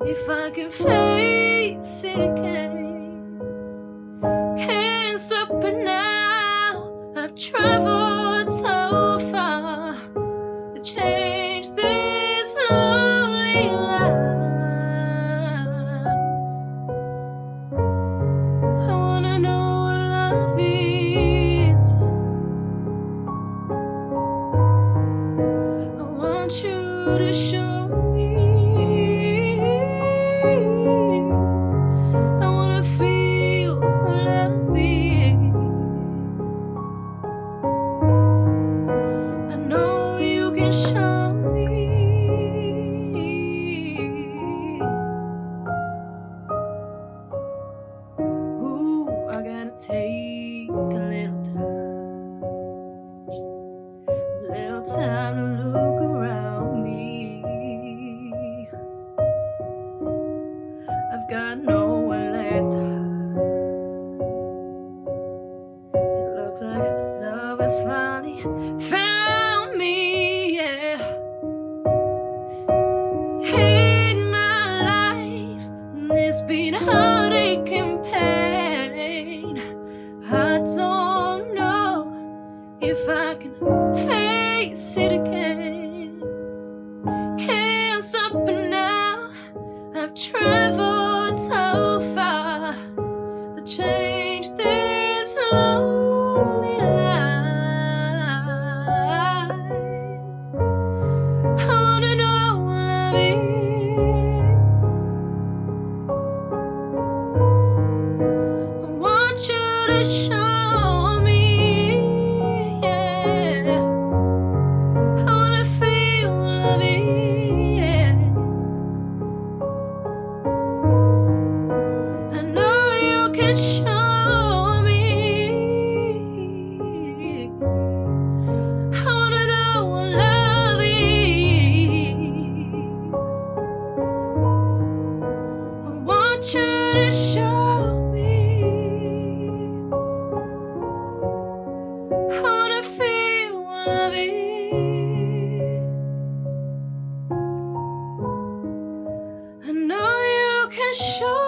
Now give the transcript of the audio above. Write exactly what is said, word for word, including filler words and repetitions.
if I can face it again. Can't stop it now. I've traveled so far to change this lonely life. I wanna know what love is. I want you to show me. I wanna feel what love is. I know you can show me. Ooh, I gotta take a little time, a little time to look around me. I've got nowhere left to hide. It looks like love has finally found me, yeah. In my life, and there's been heartache and pain. I don't know if I can face it again. Can't stop it now. I've traveled so far to change this lonely life. I wanna know what love is. I want you to show me, yeah. I wanna feel what love is. I know you can show me. I wanna know what love is. I want you to show me. I wanna feel what love is. I know you can show